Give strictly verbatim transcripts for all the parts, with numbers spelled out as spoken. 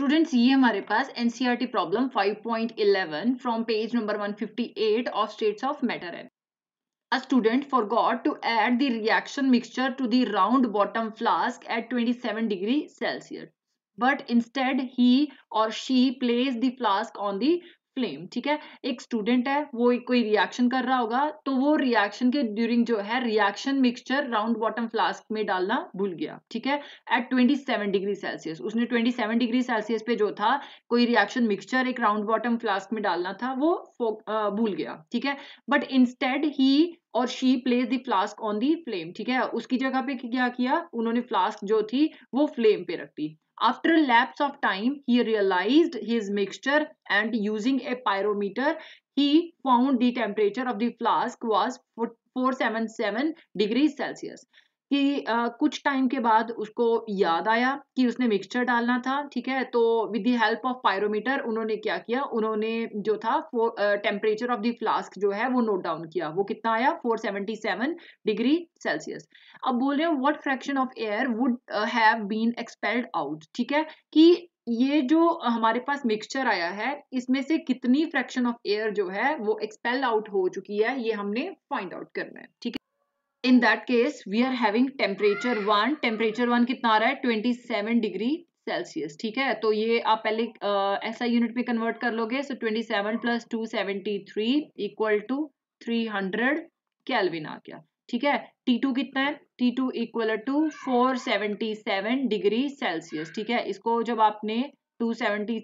Students ये हमारे पास NCERT problem five point eleven from page number one fifty eight of states of matter है. A student forgot to add the reaction mixture to the round bottom flask at twenty-seven degree Celsius, but instead he or she placed the flask on the flame. ठीक है, एक student है, वो कोई reaction कर रहा होगा, तो वो रिएक्शन के ड्यूरिंग जो है reaction mixture round bottom flask में डालना भूल गया. ठीक है, at twenty seven degree Celsius, उसने ट्वेंटी सेवन डिग्री सेल्सियस पे जो था कोई रिएक्शन मिक्सचर एक राउंड बॉटम फ्लास्क में डालना था, वो भूल गया. ठीक है, बट इंस्टेड ही और she place the flask on the flame. ठीक है, उसकी जगह पे क्या किया, उन्होंने फ्लास्क जो थी वो फ्लेम पे रख दी. After lapse of time he realised his mixture and using a pyrometer he found the temperature of the flask was four seventy-seven degree Celsius. कि uh, कुछ टाइम के बाद उसको याद आया कि उसने मिक्सचर डालना था. ठीक है, तो with the help of pyrometer उन्होंने क्या किया, उन्होंने जो था टेम्परेचर ऑफ द फ्लास्क जो है वो नोट डाउन किया. वो कितना आया, four seventy seven degree Celsius. अब बोल रहे हैं what fraction of air would have been expelled out. ठीक है, कि ये जो हमारे पास मिक्सचर आया है इसमें से कितनी फ्रैक्शन ऑफ एयर जो है वो एक्सपेल आउट हो चुकी है, ये हमने फाइंड आउट करना है. ठीक है, in that case we are having temperature one. temperature one कितना आ रहा है, ट्वेंटी सेवन डिग्री सेल्सियस. ठीक है, तो ये आप पहले ऐसा यूनिट में कन्वर्ट कर लोगे. So twenty seven plus two seventy three equal to three hundred kelvin आ गया. ठीक है, टी टू कितना है, T two equal to four seventy seven degree Celsius. ठीक है, इसको जब आपने टू सेवेंटी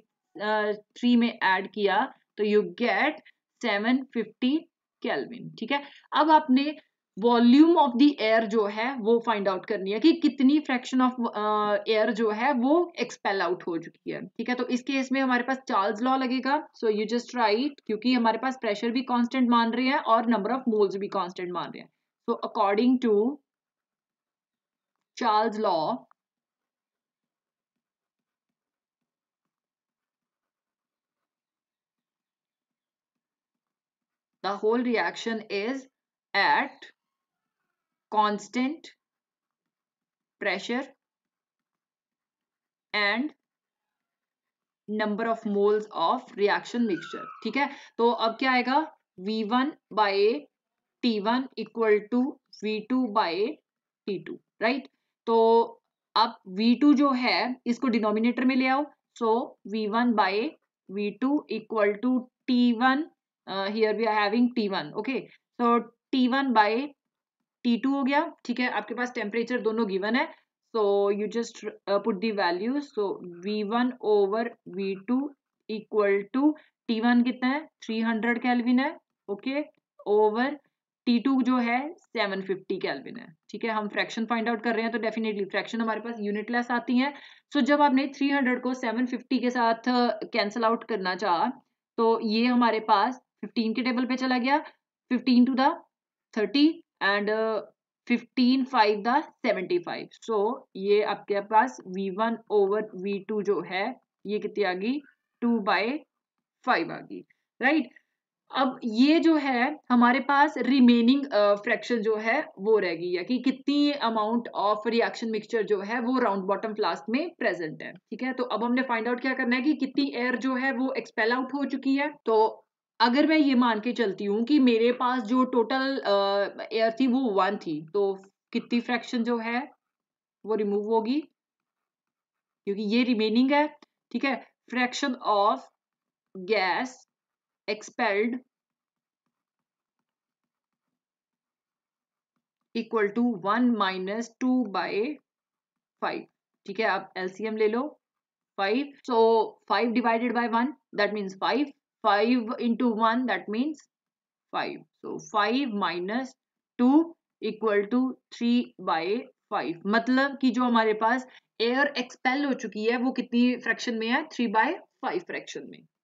थ्री में ऐड किया तो you get seven fifty kelvin. ठीक है, अब आपने वॉल्यूम ऑफ द एयर जो है वो फाइंड आउट करनी है कि कितनी फ्रैक्शन ऑफ एयर जो है वो एक्सपेल आउट हो चुकी है. ठीक है, तो इस केस में हमारे पास चार्ल्स लॉ लगेगा. सो यू जस्ट राइट, क्योंकि हमारे पास प्रेशर भी कांस्टेंट मान रहे हैं और नंबर ऑफ मोल्स भी कांस्टेंट मान रहे हैं. So according to Charles law, the whole reaction is at constant pressure and number of moles of reaction mixture. ठीक है, तो अब क्या आएगा, V one by T one equal to V two by T two. Right, तो अब V two जो है इसको डिनोमिनेटर में ले आओ. So V one by V two equal to T one. uh, here we are having T one. okay, so T one by T two हो गया. ठीक है, आपके पास टेम्परेचर दोनों गिवन है. so you just uh, put the values. so V one over V two equal to T one कितना है, थ्री हंड्रेड केल्विन है. ओके, ओवर T टू जो है सेवन फिफ्टी केल्विन है. ठीक है, हम फ्रैक्शन फाइंड आउट कर रहे हैं तो डेफिनेटली फ्रैक्शन हमारे पास यूनिट लेस आती है. सो so, जब आपने थ्री हंड्रेड को सेवन फिफ्टी के साथ कैंसिल आउट करना चाहा तो ये हमारे पास फिफ्टीन के टेबल पे चला गया. Fifteen two the thirty and fifteen five the seventy five. So ये आपके पास V one over V two जो है ये कितनी आ गई, टू बाई फाइव आ गई. राइट, अब ये जो है हमारे पास रिमेनिंग फ्रैक्शन जो है वो रह गई है कि कितनी अमाउंट ऑफ रिएक्शन मिक्सचर जो है वो राउंड बॉटम फ्लास्क में प्रेजेंट है. ठीक है, तो अब हमने फाइंड आउट क्या करना है कि कितनी एयर जो है वो एक्सपेल आउट हो चुकी है. तो अगर मैं ये मान के चलती हूँ कि मेरे पास जो टोटल एयर थी वो वन थी, तो कितनी फ्रैक्शन जो है वो रिमूव होगी क्योंकि ये रिमेनिंग है. ठीक है, fraction of gas expelled equal to one minus two by five. ठीक है, आप एलसीएम ले लो five. So five divided by one that means five. Five into one that means five. So five minus two equal to three by five. मतलब कि जो हमारे पास air expel हो चुकी है वो कितनी फ्रैक्शन में है, थ्री बाई फाइव फ्रैक्शन में.